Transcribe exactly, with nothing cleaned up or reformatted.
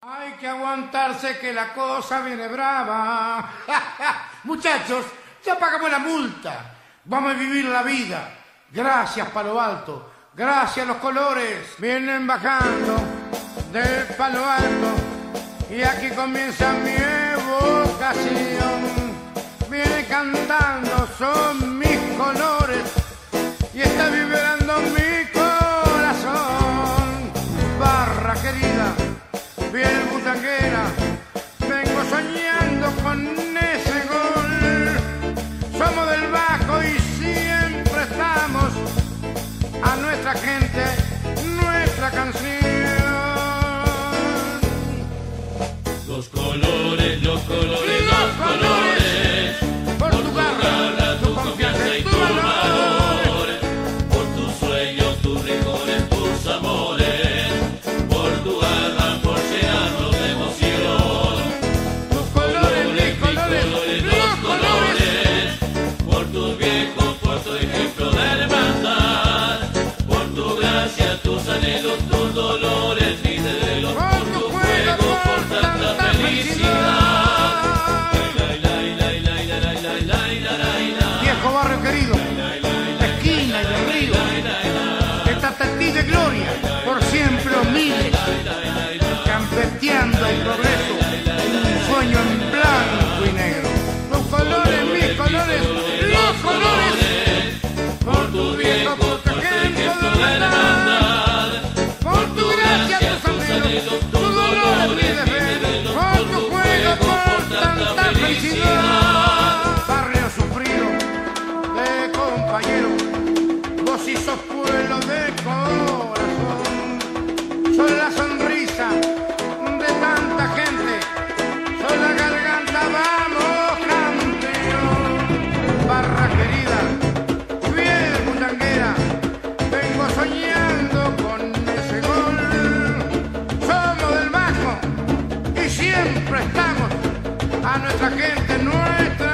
Hay que aguantarse que la cosa viene brava. Muchachos, ya pagamos la multa. Vamos a vivir la vida. Gracias, Palo Alto. Gracias, Los Colores. Vienen bajando del Palo Alto y aquí comienza mi evocación. Viene cantando, son mis colores y está vibrando mi corazón. Barra querida, bien butanguera, vengo soñando con ese gol. Somos del Bajo y siempre estamos a nuestra gente, nuestra canción. Los colores, los colores, los, los colores, por tu garra, tu confianza y tu valor, por tus sueños, tus rigores, tus amores, por tu garra, por llenarnos de emoción. Los colores, mis colores, los colores, por tus viejos, por tu ejemplo de hermandad, por tu gracia, tus anhelos, tus dolores, y de los por tu juego, por tanta felicidad. Viejo barrio querido, la esquina y el río, esta tatí de gloria, por siempre humilde, campeteando el progreso, un sueño en blanco y negro. Los colores, mis colores, los colores, por tu viejo, por tu ejemplo de verdad, por tu gracia, tus anhelos, tus dolores, mi deber, por tu juego, por tanta felicidad. Barrio sufrido de compañero, vos sí sos pueblo de corazón, sos la sonrisa de tanta gente, sos la garganta, vamos campeón. Barra querida, bien butanguera, vengo soñando con ese gol. Somos del Bajo y siempre estamos a nuestra gente, nuestra